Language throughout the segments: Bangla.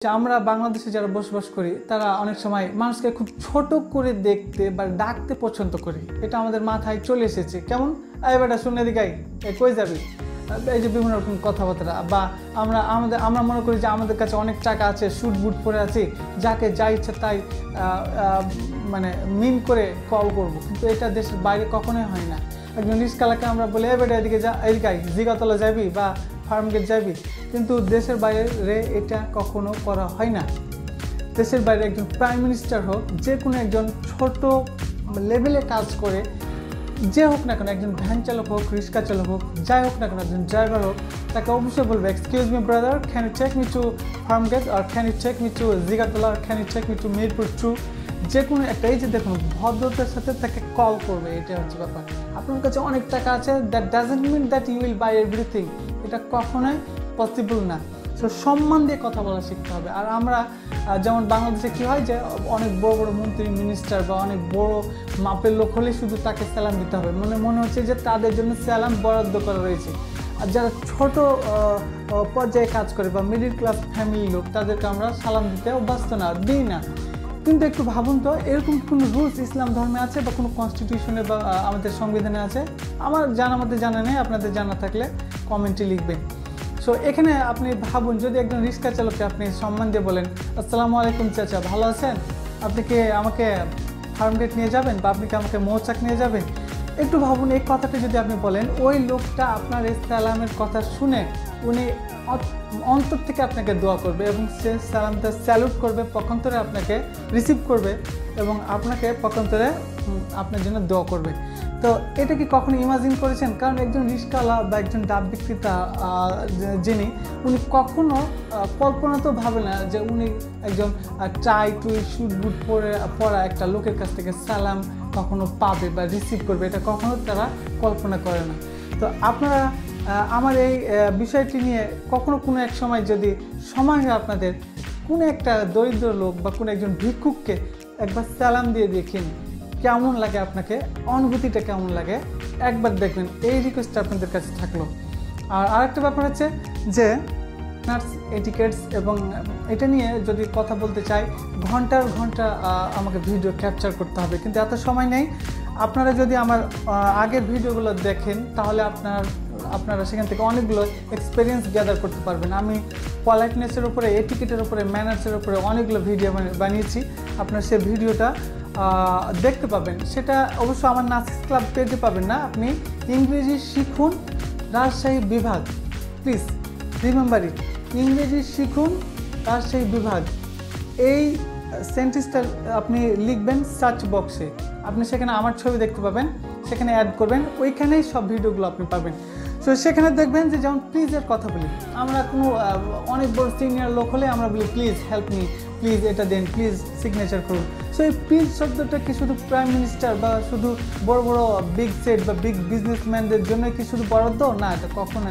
যে আমরা বাংলাদেশে যারা বসবাস করি তারা অনেক সময় মানুষকে খুব ছোট করে দেখতে বা ডাকতে পছন্দ করি। এটা আমাদের মাথায় চলে এসেছে। কেমন, এই বেটা শুনে দিকাই, কই যাবি, এই যে বিভিন্ন রকম কথাবার্তা। বা আমরা মনে করি যে আমাদের কাছে অনেক টাকা আছে, স্যুট বুট পরে আছি, যাকে যা ইচ্ছা তাই মানে মিন করে কল করব। কিন্তু এটা দেশের বাইরে কখনোই হয় না। একজন রিস্কালাকে আমরা বলি, এই বেটা এদিকে যা, এদিকাই জিগাতলা যাবি বা ফার্মগেট যাবি, কিন্তু দেশের বাইরে এটা কখনো করা হয় না। দেশের বাইরে একজন প্রাইম মিনিস্টার হোক, যে কোনো একজন ছোট লেভেলে কাজ করে যে হোক না কেন, একজন ভ্যান চালক হোক, রিক্সা চালক হোক, যাই হোক না কেন, একজন ড্রাইভার হোক, তাকে অবশ্যই বলবে, excuse me brother, can you take me to Farmgate, আর can you take me to Jigatala, আর can you take me to Mirpur 2। যে কোনো একটা, এই যে দেখুন ভদ্রতার সাথে তাকে কল করবে, এটা হচ্ছে ব্যাপার। আপনার কাছে অনেক টাকা আছে, that doesn't mean that you will buy everything, এটা কখনোই পসিবল না। সো সম্মান দিয়ে কথা বলা শিখতে হবে। আর আমরা যেমন বাংলাদেশে কী হয় যে অনেক বড় বড় মন্ত্রী, মিনিস্টার বা অনেক বড় মাপের লোক হলে শুধু তাকে সালাম দিতে হবে, মনে হচ্ছে যে তাদের জন্য সালাম বরাদ্দ করা রয়েছে। আর যারা ছোট পর্যায়ে কাজ করে বা মিডল ক্লাস ফ্যামিলির লোক, তাদেরকে আমরা সালাম দিতে অভ্যস্ত না, দিই না। কিন্তু একটু ভাবুন তো, এরকম কোনো রুলস ইসলাম ধর্মে আছে বা কোনো কনস্টিটিউশনে বা আমাদের সংবিধানে আছে? আমার জানা মতে জানা নেই, আপনাদের জানা থাকলে কমেন্টে লিখবেন। সো এখানে আপনি ভাবুন, যদি একজন রিক্সা চালককে আপনি সম্মান দিয়ে বলেন, আসসালামু আলাইকুম চাচা, ভালো আছেন, আপনি কি আমাকে ফার্মগেট নিয়ে যাবেন বা আপনি কি আমাকে মৌচাক নিয়ে যাবেন? একটু ভাবুন, এই কথাটা যদি আপনি বলেন, ওই লোকটা আপনার এই সালামের কথা শুনে উনি অন্তর থেকে আপনাকে দোয়া করবে এবং সে সালামটা স্যালুট করবে, পক্ষান্তরে আপনাকে রিসিভ করবে এবং আপনাকে পক্ষান্তরে আপনার জন্য দোয়া করবে। তো এটা কি কখনো ইমাজিন করেছেন? কারণ একজন রিক্সাওয়ালা বা একজন ডাব বিক্রেতা যিনি, উনি কখনো কল্পনা তো ভাবে না যে উনি একজন টাই টুই স্যুট বুট পরা একটা লোকের কাছ থেকে সালাম কখনো পাবে বা রিসিভ করবে, এটা কখনো তারা কল্পনা করে না। তো আপনারা আমার এই বিষয়টি নিয়ে কখনো কোনো এক সময় যদি সময় হয় আপনাদের, কোনো একটা দরিদ্র লোক বা কোনো একজন ভিক্ষুককে একবার সালাম দিয়ে দেখেন, কেমন লাগে আপনাকে, অনুভূতিটা কেমন লাগে, একবার দেখবেন। এই রিকোয়েস্টটা আপনাদের কাছে থাকলো। আর আরেকটা ব্যাপার হচ্ছে যে নার্স এটিকেটস, এবং এটা নিয়ে যদি কথা বলতে চাই, ঘন্টার ঘন্টা আমাকে ভিডিও ক্যাপচার করতে হবে, কিন্তু এত সময় নেই। আপনারা যদি আমার আগের ভিডিওগুলো দেখেন, তাহলে আপনারা সেখান থেকে অনেকগুলো এক্সপিরিয়েন্স গ্যাদার করতে পারবেন। আমি পলাইটনেসের উপরে, এটিকেটের উপরে, ম্যানার্সের উপরে অনেকগুলো ভিডিও বানিয়েছি। আপনারা সেই ভিডিওটা দেখতে পাবেন। সেটা অবশ্য আমার নার্সিস ক্লাব পেজে পাবেন না। আপনি ইংরেজি শিখুন রাজশাহী বিভাগ, প্লিজ রিমেম্বার ইট, ইংরেজি শিখুন রাজশাহী বিভাগ, এই সেন্টেন্সটা আপনি লিখবেন সার্চ বক্সে, আপনি সেখানে আমার ছবি দেখতে পাবেন, সেখানে অ্যাড করবেন, ওইখানেই সব ভিডিওগুলো আপনি পাবেন। সো সেখানে দেখবেন যে যেমন প্লিজের কথা বলি, আমরা কোনো অনেক বড় সিনিয়র লোক হলে আমরা বলি প্লিজ হেল্প মি, প্লিজ এটা দেন, প্লিজ সিগনেচার করুন। সো এই প্লিজ শব্দটা কি শুধু প্রাইম মিনিস্টার বা শুধু বড় বড় বিগ সেট বা বিগ বিজনেসম্যানদের জন্য কি শুধু বরাদ্দ? না, এটা কখনো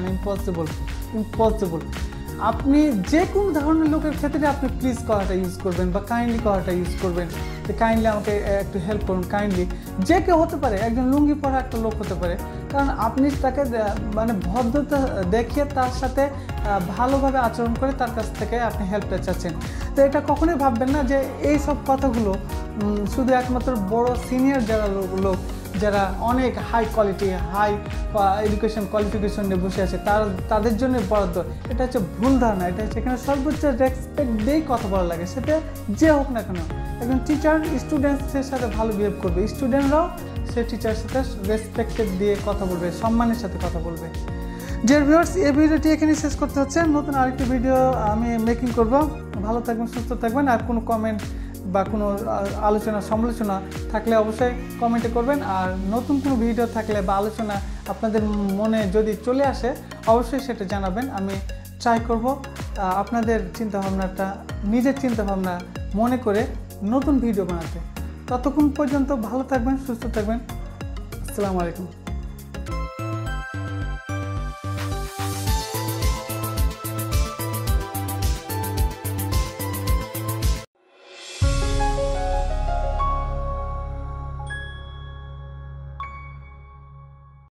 ইম্পসিবল। আপনি যে কোনো ধরনের লোকের ক্ষেত্রে আপনি প্লিজ কথাটা ইউজ করবেন বা কাইন্ডলি কথাটা ইউজ করবেন, যে কাইন্ডলি আমাকে একটু হেল্প করুন, কাইন্ডলি। যে কেউ হতে পারে, একজন লুঙ্গি পরা একটা লোক হতে পারে, কারণ আপনি তাকে মানে ভদ্রতা দেখিয়ে তার সাথে ভালোভাবে আচরণ করে তার কাছ থেকে আপনি হেল্পটা চাচ্ছেন। তো এটা কখনোই ভাববেন না যে এই সব কথাগুলো শুধু একমাত্র বড় সিনিয়র যারা লোক, যারা অনেক high quality, high education qualification নিয়ে বসে আছে, তাদের জন্য বরাদ্দ। এটা হচ্ছে ভুল ধারণা। এটা হচ্ছে এখানে সর্বোচ্চ রেসপেক্ট দিয়েই কথা বলা লাগে, সেটা যে হোক না কেন। একজন টিচার স্টুডেন্টসের সাথে ভালো বিহেভ করবে, স্টুডেন্টরাও সে টিচারের সাথে রেসপেক্টেড দিয়ে কথা বলবে, সম্মানের সাথে কথা বলবে। ডিয়ার ভিউয়ার্স, এই ভিডিওটি এখানেই শেষ করতে হচ্ছে। নতুন আরেকটি ভিডিও আমি মেকিং করব। ভালো থাকবেন, সুস্থ থাকবেন। আর কোনো কমেন্ট বা কোনো আলোচনা সমালোচনা থাকলে অবশ্যই কমেন্টে করবেন। আর নতুন কোনো ভিডিও থাকলে বা আলোচনা আপনাদের মনে যদি চলে আসে, অবশ্যই সেটা জানাবেন। আমি ট্রাই করব আপনাদের চিন্তাভাবনাটা, নিজের চিন্তাভাবনা মনে করে নতুন ভিডিও বানাতে। ততক্ষণ পর্যন্ত ভালো থাকবেন, সুস্থ থাকবেন। আসসালামু আলাইকুম।